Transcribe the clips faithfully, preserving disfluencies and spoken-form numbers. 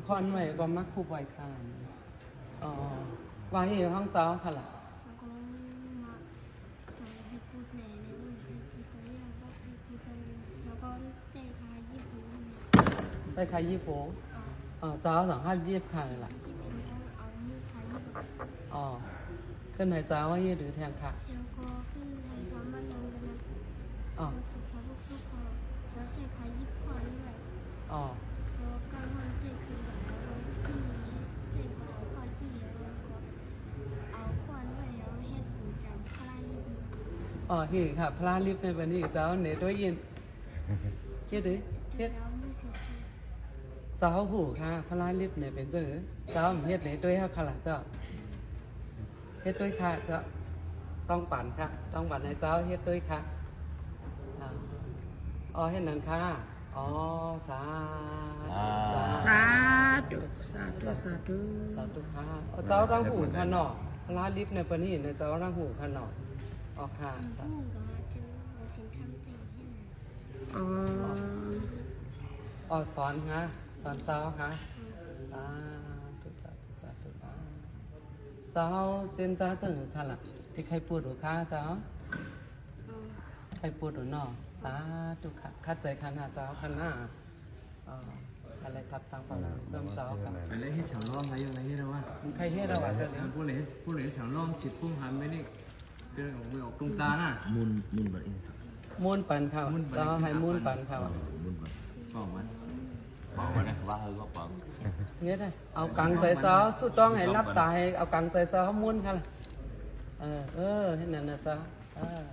คอนไว้ก็มักผู้ปล่อยคานอ๋อว่าที่ห้องเจ้าค่ะล่ะแล้วก็มาจอยให้พูดแหน่ในรุ่นที่เขาอยากก็ให้พูดกันแล้วก็ใจคายญี่ปุ่นใส่คายยี่โฟอ๋อเจ้าสั่งห้ามยี่คายล่ะเอามือคายญี่ปุ่นอ๋อขึ้นไหนเจ้าว่ายี่หรือแทงค่ะแล้วก็ขึ้นในความมั่นคงกันนะอ๋อแล้วถูกพาลูกสู้พอแล้วใจคายญี่ปุ่นด้วยอ๋อแล้วการวันใจคือแบบเราที่ใจพอพอจีแล้วก็เอาควันไว้แล้วเฮ็ดปูจำคลายญี่ปุ่นอ๋อเฮ้ค่ะพลาลิฟในวันนี้เจ้าเนตด้วยยินเจ๊ดิเฮ็ดเจ้าหูค่ะพลาลิฟเนี่ยเป็นตัวเจ้าเฮ็ดเนด้วยค่ะค่ะล่ะเจ้าเฮ็ดด้วยค่ะเจ้าต้องปั่นค่ะต้องปั่นในเจ้าเฮ็ดด้วยค่ะอ๋อเฮ็ดนั่นค่ะอ๋อสาสาธุสาธุสาธุสาธุค่ะเจ้าต้องหูค่ะเนาะพลาลิฟในวันนี้ในเจ้าต้องหูค่ะเนาะอ๋อค่ะสาธุอ๋ออ๋อสอนฮะสอนเจ้าฮะสาธุสาธุสาธุเจ้าเจนจ้าจึงค่ะล่ะที่ใครพูดหรือค่ะเจ้าใครพูดหรือเนาะสาธุค่ะคัดใจขันหาเจ้าขันหน้าอะไรทับสังปะเสริมเจ้าค่ะไปเลยให้ฉางล้อมอะไรอย่างไรที่เราว่าใครเฮ็ดเราอ่ะเดี๋ยวผู้เลยผู้เลยฉางล้อมฉิดพุ่งหันไปนี่เดินออกไปออกตรงตาน่ะมุนมุนแบบนี้มูนปั่นเขาเจ้าให้มูนปั่นเขามุนแบบเปล่ามันเปล่ามันนะว่าเออก็เปล่าเนี่ยได้เอากังใจเจ้าสุดต้องให้รับตาให้เอากังใจเจ้าเขามูนค่ะเออเออให้นั่นนะเจ้าเออ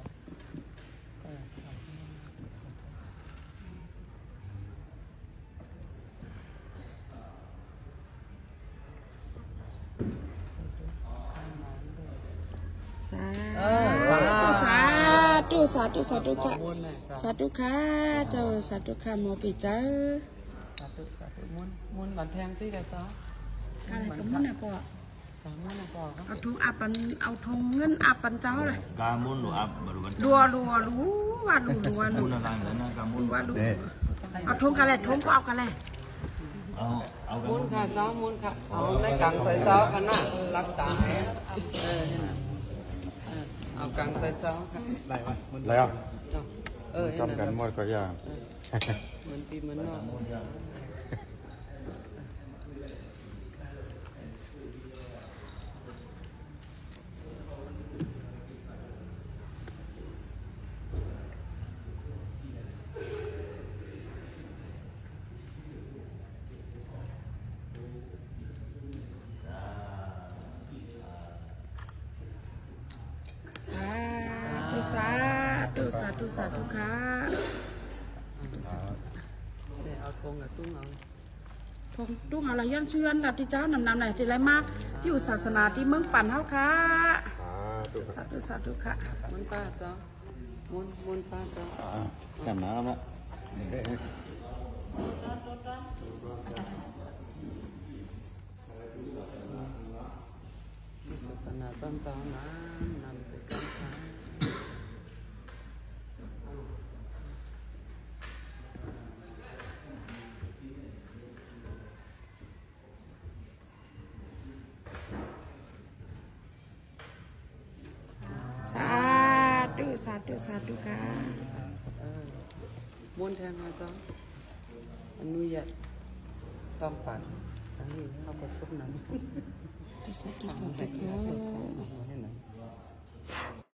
สาธุสาธุสาธุค่ะสาธุค่ะเจ้าสาธุค่ะโมปิเจ้าสาธุสาธุมุนมุนบันแทงที่กับเจ้าอะไรกับมุนเนี่ยปอสามมุนเนี่ยปอเอาทงอับปันเอาทงเงินอับปันเจ้าเลยกามุนหรืออับบันรัวรัวรู้ว่าดูรัวดูอะไรนะกามุนว่าดูเอาทงกันเลยทงก็เอากันเลยเอาเอามุนค่ะเจ้ามุนค่ะเอาในกังใส่เจ้าขนาดรับตาเออเอากังใส่เจ้าค่ะไรวะอะไรอ่ะเออจำกันหมดก็อย่างเหมือนปีเหมือนนอกสาธุสาธุสาธุค่ะเอาทงกับตุ้งเอาทงตุ้งอะไรย้อนเชื่อนแบบที่เจ้านำนำไหนที่ไรมาอยู่ศาสนาที่เมืองปั่นเฮาค่ะสาธุสาธุค่ะมุนป้าเจ้ามุนมุนป้าเจ้าแค่นั้นแล้วศาสนาต้นเจ้าน้ำนำใส่กันค่ะสาธุสาธุสาธุค่ะม้วนแทนมาเจ้าอนุญาตต้องปั่นทั้งนี้เขาก็ซุบน้ำสาธุสาธุค่ะ